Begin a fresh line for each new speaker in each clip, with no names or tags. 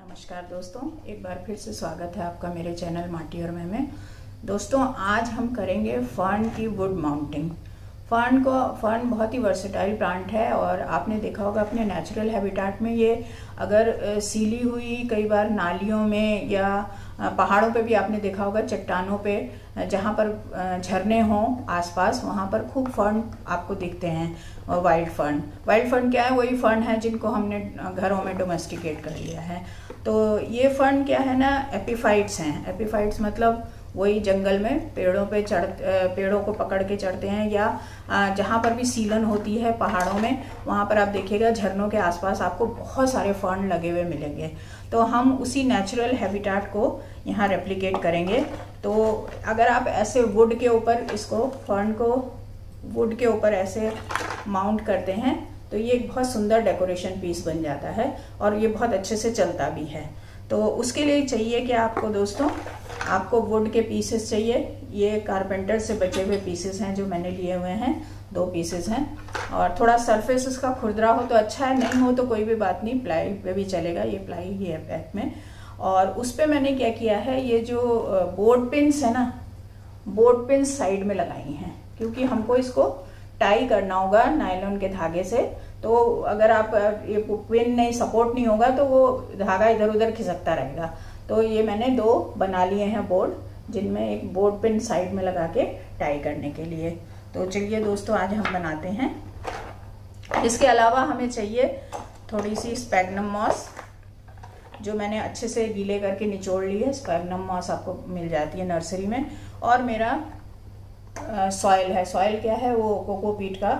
नमस्कार दोस्तों, एक बार फिर से स्वागत है आपका मेरे चैनल माटी और मैं में। दोस्तों, आज हम करेंगे फर्न की वुड माउंटिंग। फर्न बहुत ही वर्सेटाइल प्लांट है और आपने देखा होगा अपने नेचुरल हैबिटेट में ये अगर सीली हुई कई बार नालियों में या पहाड़ों पे भी आपने देखा होगा, चट्टानों पे जहाँ पर झरने हों आसपास, वहाँ पर खूब फर्न आपको दिखते हैं। वाइल्ड फर्न क्या है? वही फर्न है जिनको हमने घरों में डोमेस्टिकेट कर लिया है। तो ये फर्न क्या है ना, एपिफाइट्स हैं। एपिफाइट्स मतलब वही जंगल में पेड़ों को पकड़ के चढ़ते हैं, या जहाँ पर भी सीलन होती है पहाड़ों में, वहाँ पर आप देखिएगा झरनों के आसपास आपको बहुत सारे फर्न लगे हुए मिलेंगे। तो हम उसी नेचुरल हैबिटेट को यहाँ रेप्लिकेट करेंगे। तो अगर आप ऐसे वुड के ऊपर फर्न को वुड के ऊपर ऐसे माउंट करते हैं तो ये एक बहुत सुंदर डेकोरेशन पीस बन जाता है और ये बहुत अच्छे से चलता भी है। तो उसके लिए चाहिए कि आपको दोस्तों, आपको वुड के पीसेस चाहिए। ये कारपेंटर से बचे हुए पीसेस हैं जो मैंने लिए हुए हैं, 2 पीसेस हैं। और थोड़ा सरफेस इसका खुरदरा हो तो अच्छा है, नहीं हो तो कोई भी बात नहीं, प्लाई पे भी चलेगा। ये प्लाई ही है पैक में। और उस पर मैंने क्या किया है, ये जो बोर्ड पिन्स है ना, बोर्ड पिन्स साइड में लगाई हैं, क्योंकि हमको इसको टाई करना होगा नायलॉन के धागे से। तो अगर आप ये पिन नहीं सपोर्ट नहीं होगा तो वो धागा इधर उधर खिसकता रहेगा। तो ये मैंने 2 बना लिए हैं बोर्ड, जिनमें एक बोर्ड पिन साइड में लगा के टाई करने के लिए। तो चलिए दोस्तों, आज हम बनाते हैं। इसके अलावा हमें चाहिए थोड़ी सी स्पैगनम मॉस, जो मैंने अच्छे से गीले करके निचोड़ ली है। स्पैगनम मॉस आपको मिल जाती है नर्सरी में। और मेरा सॉइल है। सॉइल क्या है? वो कोकोपीट का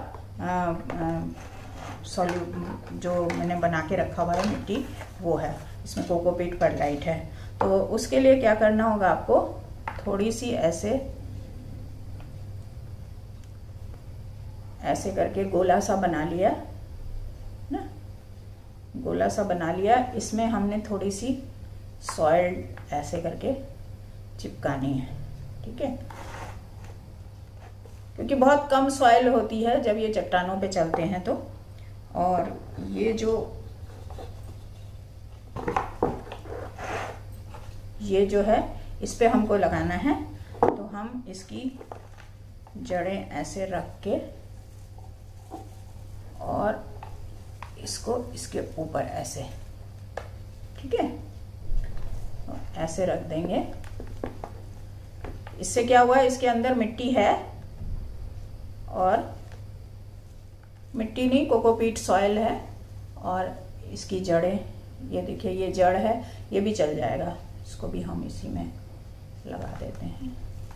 जो मैंने बना के रखा हुआ है मिट्टी, वो है। इसमें कोकोपीट परलाइट है। तो उसके लिए क्या करना होगा, आपको थोड़ी सी ऐसे करके गोला सा बना लिया ना, गोला सा बना लिया। इसमें हमने थोड़ी सी सॉइल ऐसे करके चिपकानी है, ठीक है? क्योंकि बहुत कम सॉइल होती है जब ये चट्टानों पे चलते हैं तो। और ये जो है, इस पे हमको लगाना है। तो हम इसकी जड़ें ऐसे रख के और इसको इसके ऊपर ऐसे, ठीक है, ऐसे रख देंगे। इससे क्या हुआ, इसके अंदर मिट्टी है, और मिट्टी नहीं, कोकोपीट सॉइल है। और इसकी जड़ें, ये देखिए, ये जड़ है, ये भी चल जाएगा। इसको भी हम इसी में लगा देते हैं।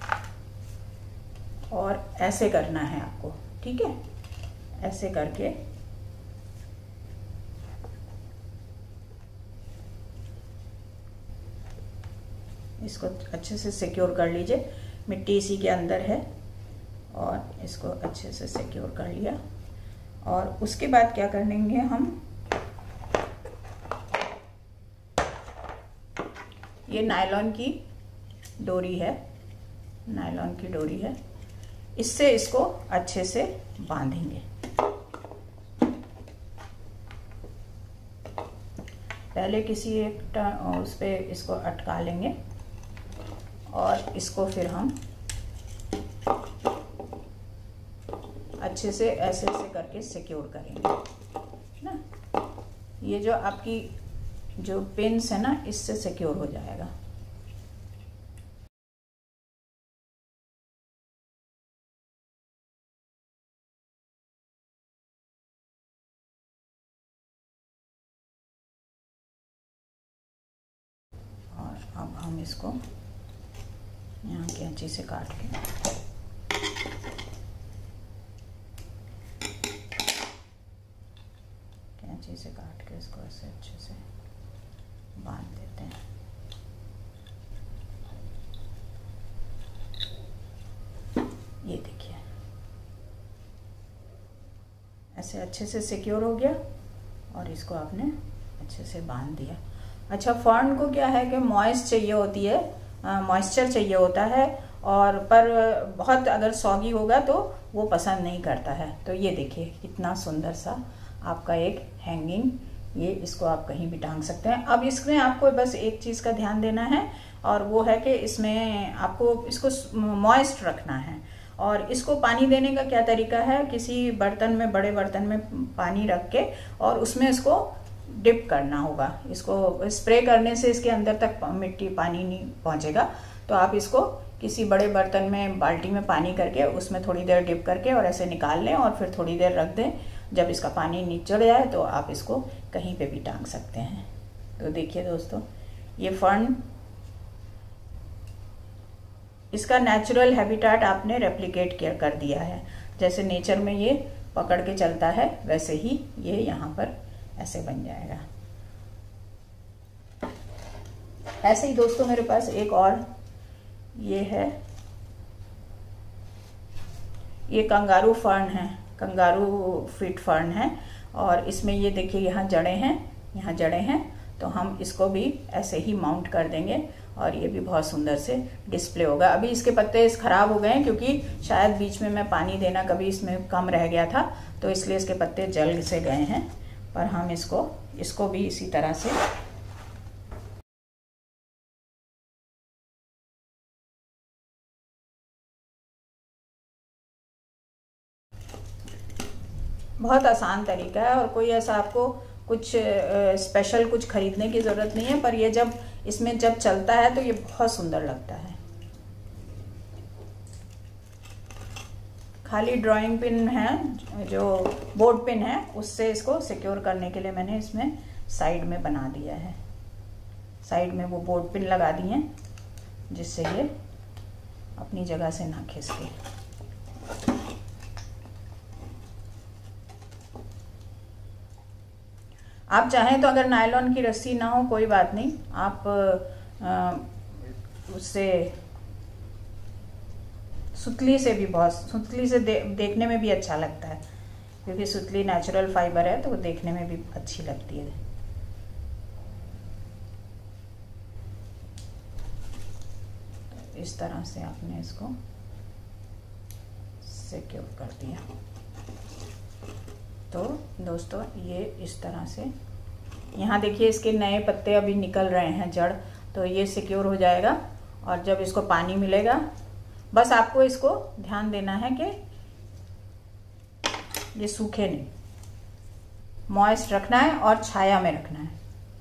और ऐसे करना है आपको, ठीक है? ऐसे करके इसको अच्छे से सिक्योर कर लीजिए। मिट्टी इसी के अंदर है और इसको अच्छे से सिक्योर कर लिया। और उसके बाद क्या करेंगे, हम ये नायलॉन की डोरी है, नायलॉन की डोरी है, इससे इसको अच्छे से बांधेंगे। पहले किसी एक उस पे इसको अटका लेंगे और इसको फिर हम अच्छे से ऐसे करके सिक्योर करेंगे ना। ये जो आपकी जो पिन्स है ना, इससे सिक्योर हो जाएगा। और अब हम इसको यहाँ कैंची से काट के इसको ऐसे अच्छे से बांध देते हैं। ये देखिए, ऐसे अच्छे से सिक्योर हो गया और इसको आपने अच्छे से बांध दिया। अच्छा, फर्न को क्या है कि मॉइस्चर चाहिए होता है, और पर बहुत अगर सॉगी होगा तो वो पसंद नहीं करता है। तो ये देखिए, कितना सुंदर सा आपका एक हैंगिंग ये इसको आप कहीं भी टांग सकते हैं। अब इसमें आपको बस एक चीज़ का ध्यान देना है, और वो है कि इसमें आपको इसको मॉइस्ट रखना है। और इसको पानी देने का क्या तरीका है, किसी बर्तन में, बड़े बर्तन में पानी रख के और उसमें इसको डिप करना होगा। इसको स्प्रे करने से इसके अंदर तक मिट्टी, पानी नहीं पहुंचेगा। तो आप इसको किसी बड़े बर्तन में, बाल्टी में पानी करके उसमें थोड़ी देर डिप करके और ऐसे निकाल लें और फिर थोड़ी देर रख दें। जब इसका पानी निचड़ जाए तो आप इसको कहीं पे भी टांग सकते हैं। तो देखिए दोस्तों, ये फर्न, इसका नेचुरल हैबिटेट आपने रेप्लिकेट कर दिया है। जैसे नेचर में ये पकड़ के चलता है, वैसे ही ये यहाँ पर ऐसे बन जाएगा। ऐसे ही दोस्तों मेरे पास एक और ये है, ये कंगारू फर्न है, कंगारू फीट फर्न है। और इसमें ये देखिए यहाँ जड़ें हैं, यहाँ जड़ें हैं। तो हम इसको भी ऐसे ही माउंट कर देंगे और ये भी बहुत सुंदर से डिस्प्ले होगा। अभी इसके पत्ते खराब हो गए हैं क्योंकि शायद बीच में मैं पानी देना कभी इसमें कम रह गया था, तो इसलिए इसके पत्ते जल से गए हैं। पर हम इसको भी इसी तरह से बहुत आसान तरीका है, और कोई ऐसा आपको कुछ स्पेशल कुछ खरीदने की ज़रूरत नहीं है। पर ये जब इसमें जब चलता है तो ये बहुत सुंदर लगता है। खाली ड्राइंग पिन है, जो बोर्ड पिन है, उससे इसको सिक्योर करने के लिए मैंने इसमें साइड में बना दिया है। साइड में वो बोर्ड पिन लगा दिए हैं जिससे ये अपनी जगह से ना खिसके। आप चाहें तो अगर नायलॉन की रस्सी ना हो कोई बात नहीं, आप उससे सुतली से भी बहुत, सुतली से देखने में भी अच्छा लगता है, क्योंकि सुतली नेचुरल फाइबर है तो वो देखने में भी अच्छी लगती है। तो इस तरह से आपने इसको सिक्योर कर दिया। तो दोस्तों ये इस तरह से, यहाँ देखिए इसके नए पत्ते अभी निकल रहे हैं, जड़, तो ये सिक्योर हो जाएगा। और जब इसको पानी मिलेगा, बस आपको इसको ध्यान देना है कि ये सूखे नहीं, मॉइस्ट रखना है और छाया में रखना है।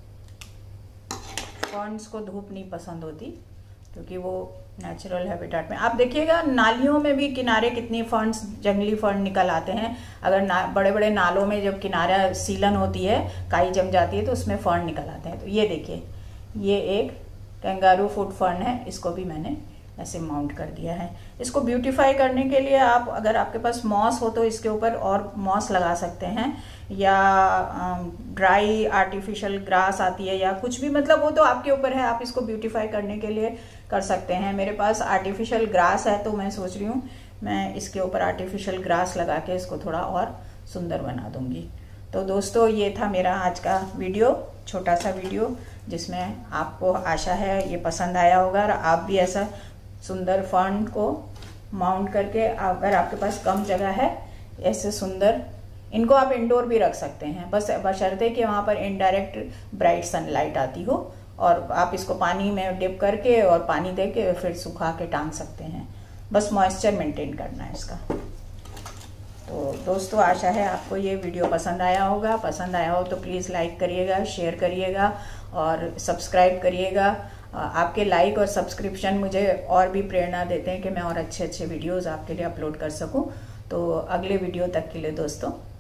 फर्न्स को धूप नहीं पसंद होती क्योंकि वो नेचुरल हैबिटेट में, आप देखिएगा नालियों में भी किनारे कितनी फर्न्स, जंगली फर्न निकल आते हैं। अगर बड़े बड़े नालों में जब किनारा सीलन होती है, काई जम जाती है, तो उसमें फर्न निकल आते हैं। तो ये देखिए, ये एक कैंगारू फूट फर्न है, इसको भी मैंने ऐसे माउंट कर दिया है। इसको ब्यूटीफाई करने के लिए आप, अगर आपके पास मॉस हो तो इसके ऊपर और मॉस लगा सकते हैं, या ड्राई आर्टिफिशियल ग्रास आती है या कुछ भी, मतलब वो तो आपके ऊपर है, आप इसको ब्यूटीफाई करने के लिए कर सकते हैं। मेरे पास आर्टिफिशियल ग्रास है तो मैं सोच रही हूँ मैं इसके ऊपर आर्टिफिशियल ग्रास लगा के इसको थोड़ा और सुंदर बना दूंगी। तो दोस्तों ये था मेरा आज का वीडियो, छोटा सा वीडियो, जिसमें आपको आशा है ये पसंद आया होगा और आप भी ऐसा सुंदर फर्न को माउंट करके, अगर आपके पास कम जगह है, ऐसे सुंदर, इनको आप इंडोर भी रख सकते हैं, बस बशर्ते कि वहाँ पर इनडायरेक्ट ब्राइट सनलाइट आती हो। और आप इसको पानी में डिप करके और पानी दे के फिर सुखा के टांग सकते हैं, बस मॉइस्चर मेंटेन करना है इसका। तो दोस्तों आशा है आपको ये वीडियो पसंद आया होगा। पसंद आया हो तो प्लीज़ लाइक करिएगा, शेयर करिएगा और सब्सक्राइब करिएगा। आपके लाइक और सब्सक्रिप्शन मुझे और भी प्रेरणा देते हैं कि मैं और अच्छे अच्छे वीडियोज़ आपके लिए अपलोड कर सकूँ। तो अगले वीडियो तक के लिए दोस्तों